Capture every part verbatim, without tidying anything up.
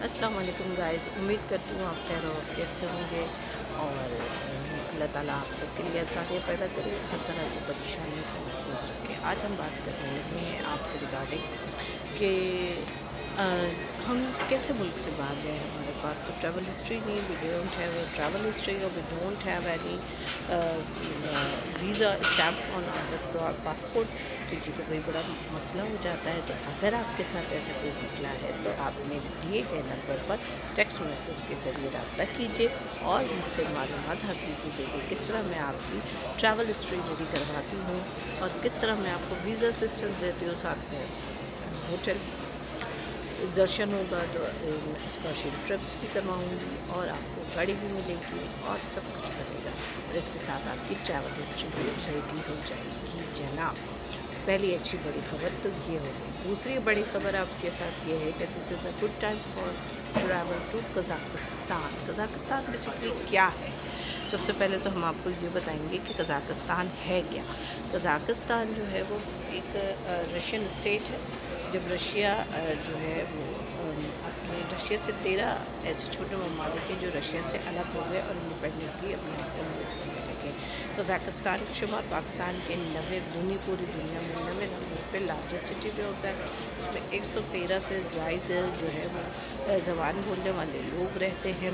अस्सलाम वालेकुम गाइस, उम्मीद करती हूँ आप खैर और आफियत से होंगे और अल्लाह ताला आप सबके लिए आसानियाँ पैदा करे, हर तरह की परेशानियों से महफूज रखे। आज हम बात करने लगे हैं आपसे रिगार्डिंग कि अ, हम कैसे मुल्क से बाहर जाएँ। हमारे पास तो ट्रैवल हिस्ट्री नहीं, we don't have a travel history और we don't have any visa stamp on our passport. तो ये तो कोई बड़ा मसला हो जाता है। तो अगर आपके साथ ऐसा कोई मसला है तो आपने दिए गए नंबर पर टेक्स्ट मैसेज के ज़रिए रब्ता कीजिए और मुझसे मालूमात हासिल कीजिए कि किस तरह मैं आपकी ट्रैवल हिस्ट्री रेडी करवाती हूँ और किस तरह मैं आपको वीज़ा असिस्टेंस देती हूँ। साथ में होटल एग्जर्शन होगा तो स्कॉलरशिप ट्रिप्स भी करवाऊँगी और आपको गाड़ी भी मिलेगी और सब कुछ मिलेगा और इसके साथ आपकी ट्रैवल हिस्ट्री भी रेडी हो जाएगी जनाब। पहली अच्छी बड़ी खबर तो ये होगी। दूसरी बड़ी खबर आपके साथ ये है कि this is a good time for travel to Kazakhstan. Kazakhstan basically क्या है? सबसे पहले तो हम आपको ये बताएंगे कि कज़ाकिस्तान है क्या। कज़ाकिस्तान जो है वो एक रशियन स्टेट है। जब रशिया जो है वो अपने रशिया से तेरह ऐसे छोटे ममालिक हैं जो रशिया से अलग हो गए और इंडिपेंडेंटली अपने आप को मूव करने लगे। कज़ाकिस्तान का शुमार पाकिस्तान के नवे दुनी पूरी दुनिया में नवे नंबर पे लार्जेस्ट सिटी पे होता है। इसमें एक सौ तेरह से ज़ायद जो है वो ज़बान बोलने वाले लोग रहते हैं।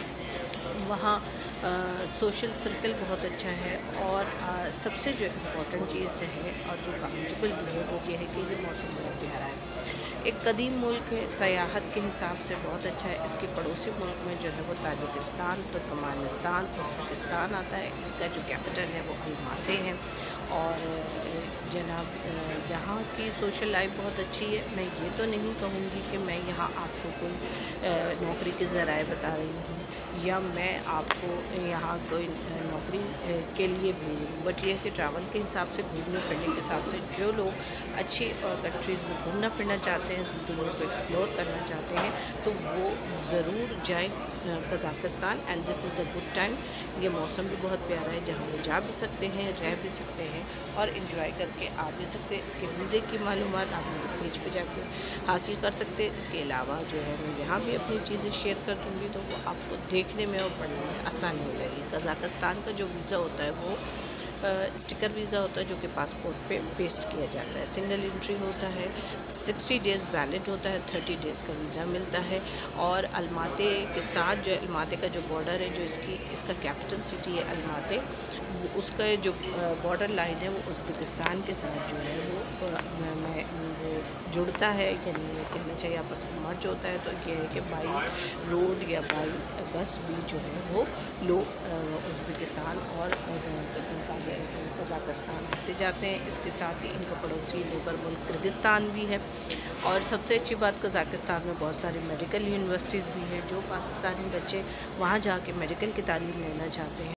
वहाँ सोशल सर्कल बहुत अच्छा है और आ, सबसे जो इम्पोर्टेंट चीज़ है और जो काउंटेबल भी है वो ये है कि ये मौसम बहुत प्यारा है। एक कदीम मुल्क है, सयाहत के हिसाब से बहुत अच्छा है। इसके पड़ोसी मुल्क में जो है वो ताजिकिस्तान, तुर्कमानिस्तान, उज़्बेकिस्तान आता है। इसका जो कैपिटल है वो अलमाती है और जनाब यहाँ की सोशल लाइफ बहुत अच्छी है। मैं ये तो नहीं कहूँगी कि मैं यहाँ आपको कोई नौकरी के ज़राए बता रही हूँ या मैं आपको यहाँ कोई नौकरी के लिए भेजूँ, बट ये कि ट्रैवल के हिसाब से, घूमने फिरने के हिसाब से जो लोग अच्छी कंट्रीज़ में घूमना फिरना चाहते हैं, दुनिया को एक्सप्लोर करना चाहते हैं तो वो ज़रूर जाएं Kazakhstan. And this is a good time. ये मौसम भी बहुत प्यारा है जहाँ वो जा भी सकते हैं, रह भी सकते हैं और इन्जॉय करके आ भी सकते हैं। इसके वीज़े की मालूमात आप मेरे पेज पे जाके हासिल कर सकते हैं। इसके अलावा जो है मैं यहाँ भी अपनी चीज़ें शेयर कर दूँगी तो वो आपको देखने में और पढ़ने में आसानी हो जाएगी। कज़ाकिस्तान का जो वीज़ा होता है वो स्टिकर वीज़ा होता है जो कि पासपोर्ट पे पेस्ट किया जाता है। सिंगल एंट्री होता है, सिक्सटी डेज़ वैलिड होता है, थर्टी डेज़ का वीज़ा मिलता है और अलमाती के साथ जो अलमाती का जो बॉर्डर है, जो इसकी इसका कैपिटल सिटी है अलमाती, वो उसका जो बॉर्डर लाइन है वो उज़्बेकिस्तान के साथ जो है वो मैं वो जुड़ता है, यानी ये कहना चाहिए आपस में मर्ज होता है। तो ये है कि बाई रोड या बाई बस भी जो है वो लोग उज़्बेकिस्तान और कज़ाकिस्तान आते जाते हैं। इसके साथ ही इनका पड़ोसी नेबर मुल्क किर्गिस्तान भी है और सबसे अच्छी बात कज़ाकिस्तान में बहुत सारी मेडिकल यूनिवर्सिटीज़ भी हैं। जो पाकिस्तानी बच्चे वहाँ जाके मेडिकल की तालीम लेना चाहते हैं